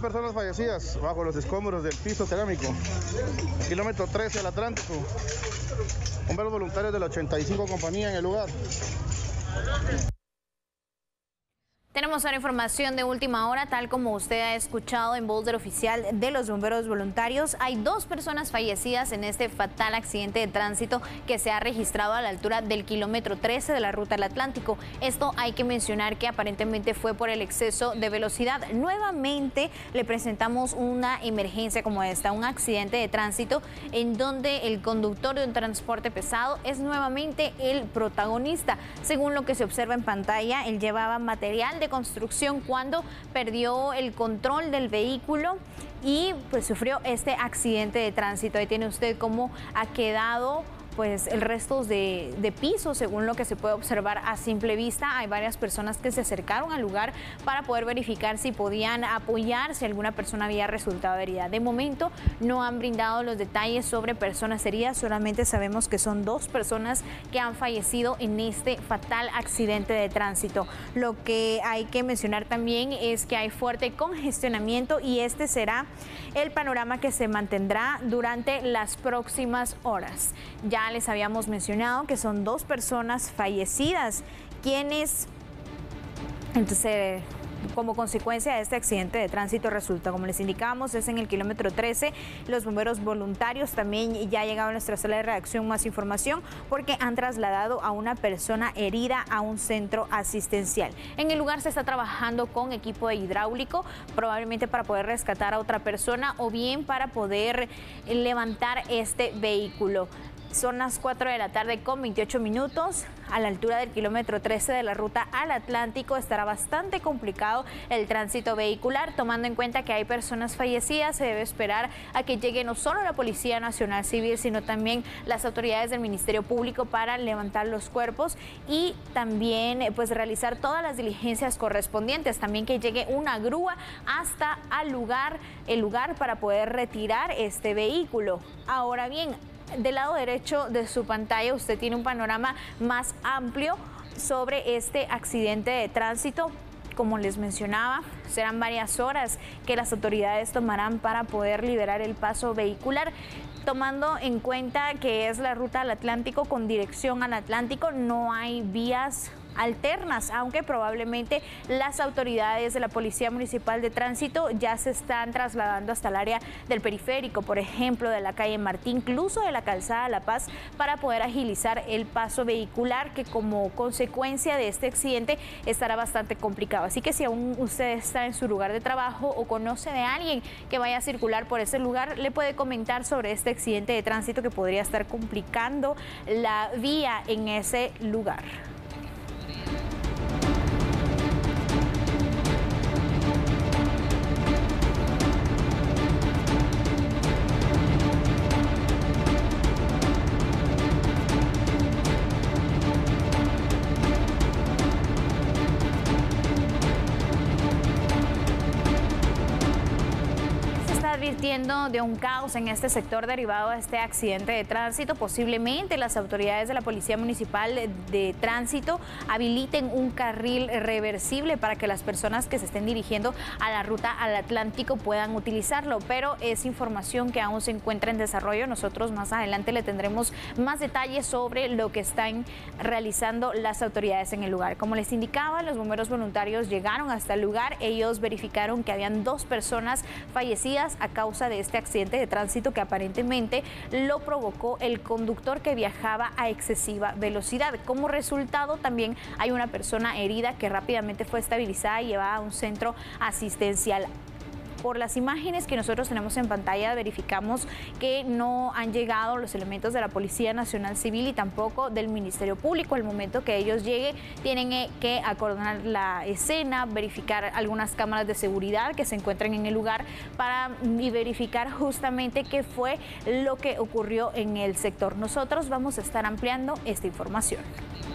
personas fallecidas bajo los escombros del piso cerámico. Kilómetro 13 al Atlántico. Bomberos voluntarios de la 85 compañía en el lugar. Tenemos ahora información de última hora, tal como usted ha escuchado en Boulder Oficial de los Bomberos Voluntarios. Hay 2 personas fallecidas en este fatal accidente de tránsito que se ha registrado a la altura del kilómetro 13 de la ruta al Atlántico. Esto hay que mencionar que aparentemente fue por el exceso de velocidad. Nuevamente le presentamos una emergencia como esta, un accidente de tránsito en donde el conductor de un transporte pesado es nuevamente el protagonista. Según lo que se observa en pantalla, él llevaba material de construcción cuando perdió el control del vehículo y pues sufrió este accidente de tránsito. Ahí tiene usted cómo ha quedado pues el resto de piso, según lo que se puede observar a simple vista. Hay varias personas que se acercaron al lugar para poder verificar si podían apoyar, si alguna persona había resultado herida. De momento no han brindado los detalles sobre personas heridas, solamente sabemos que son 2 personas que han fallecido en este fatal accidente de tránsito. Lo que hay que mencionar también es que hay fuerte congestionamiento y este será el panorama que se mantendrá durante las próximas horas. Ya les habíamos mencionado que son 2 personas fallecidas, quienes, entonces, como consecuencia de este accidente de tránsito resulta, como les indicábamos, es en el kilómetro 13. Los bomberos voluntarios también ya ha llegado a nuestra sala de redacción más información porque han trasladado a una persona herida a un centro asistencial. En el lugar se está trabajando con equipo de hidráulico, probablemente para poder rescatar a otra persona o bien para poder levantar este vehículo. Son las 4 de la tarde con 28 minutos. A la altura del kilómetro 13 de la ruta al Atlántico estará bastante complicado el tránsito vehicular, tomando en cuenta que hay personas fallecidas. Se debe esperar a que llegue no solo la Policía Nacional Civil, sino también las autoridades del Ministerio Público para levantar los cuerpos y también pues realizar todas las diligencias correspondientes. También que llegue una grúa hasta el lugar para poder retirar este vehículo. Ahora bien, del lado derecho de su pantalla usted tiene un panorama más amplio sobre este accidente de tránsito. Como les mencionaba, serán varias horas que las autoridades tomarán para poder liberar el paso vehicular. Tomando en cuenta que es la ruta al Atlántico con dirección al Atlántico, no hay vías alternas, aunque probablemente las autoridades de la Policía Municipal de Tránsito ya se están trasladando hasta el área del periférico, por ejemplo, de la calle Martín, incluso de la calzada La Paz, para poder agilizar el paso vehicular, que como consecuencia de este accidente estará bastante complicado. Así que si aún usted está en su lugar de trabajo o conoce de alguien que vaya a circular por ese lugar, le puede comentar sobre este accidente de tránsito que podría estar complicando la vía en ese lugar. Advirtiendo de un caos en este sector derivado de este accidente de tránsito. Posiblemente las autoridades de la Policía Municipal de Tránsito habiliten un carril reversible para que las personas que se estén dirigiendo a la ruta al Atlántico puedan utilizarlo, pero es información que aún se encuentra en desarrollo. Nosotros más adelante le tendremos más detalles sobre lo que están realizando las autoridades en el lugar. Como les indicaba, los bomberos voluntarios llegaron hasta el lugar. Ellos verificaron que habían 2 personas fallecidas a causa de este accidente de tránsito que aparentemente lo provocó el conductor que viajaba a excesiva velocidad. Como resultado, también hay una persona herida que rápidamente fue estabilizada y llevada a un centro asistencial. Por las imágenes que nosotros tenemos en pantalla, verificamos que no han llegado los elementos de la Policía Nacional Civil y tampoco del Ministerio Público. Al momento que ellos lleguen, tienen que acordonar la escena, verificar algunas cámaras de seguridad que se encuentran en el lugar y verificar justamente qué fue lo que ocurrió en el sector. Nosotros vamos a estar ampliando esta información.